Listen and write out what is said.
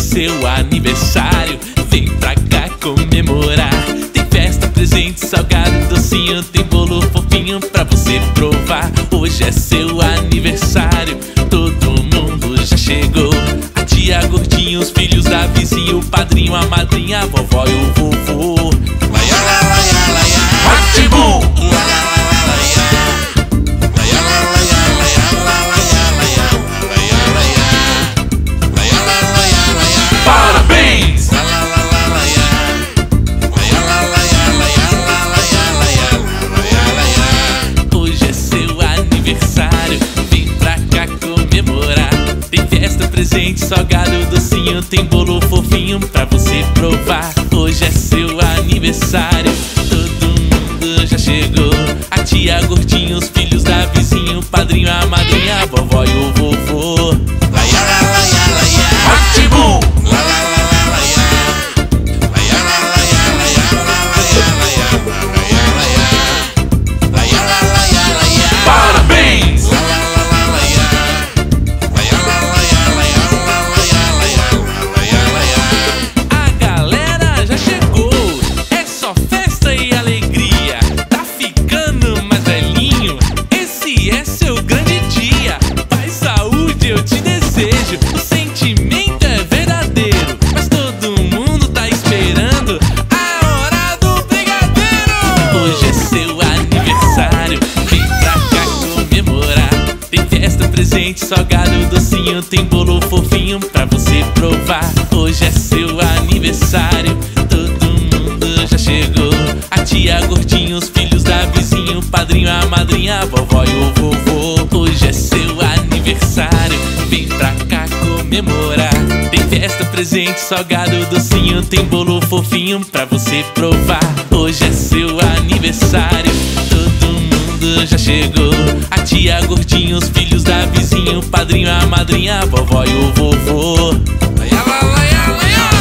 seu aniversário, vem pra cá comemorar. Tem festa, presente, salgado, docinho, tem bolo fofinho pra você provar. Hoje é seu aniversário, todo mundo já chegou. A tia gordinha, os filhos da vizinha, o padrinho, a madrinha, a vovó e o vovô. Laia, laia, laia, Atibum! Parabéns! Hoje é seu aniversário, vem pra cá comemorar. Tem festa, presente, salgado, docinho, tem bolo fofinho pra você provar. Hoje é seu aniversário, todo mundo já chegou. A tia gordinha, os filhos da vizinha, o padrinho, a madrinha, a vovó e o vovô. Laia, laia, laia, Atibum! Parabéns! A galera já chegou, é só festa e alegria. Tá ficando mais velhinho, esse é seu grande dia. Paz, saúde eu te desejo, o sentimento é verdadeiro, mas todo mundo tá esperando a hora do brigadeiro. Hoje é seu aniversário, vem pra cá comemorar. Tem festa, presente, salgado, docinho, tem bolo fofinho pra você provar. Hoje é seu aniversário, todo mundo já chegou. A tia gordinha, os filhos da vizinha, o padrinho, a madrinha, a vovó e o vovô. Hoje é seu aniversário, vem pra cá comemorar. Tem festa, presente, salgado, docinho, tem bolo fofinho pra você provar. Hoje é seu aniversário, todo mundo já chegou. A tia gordinha, os filhos da vizinha, o padrinho, a madrinha, a vovó e o vovô. Laia, laia, laia.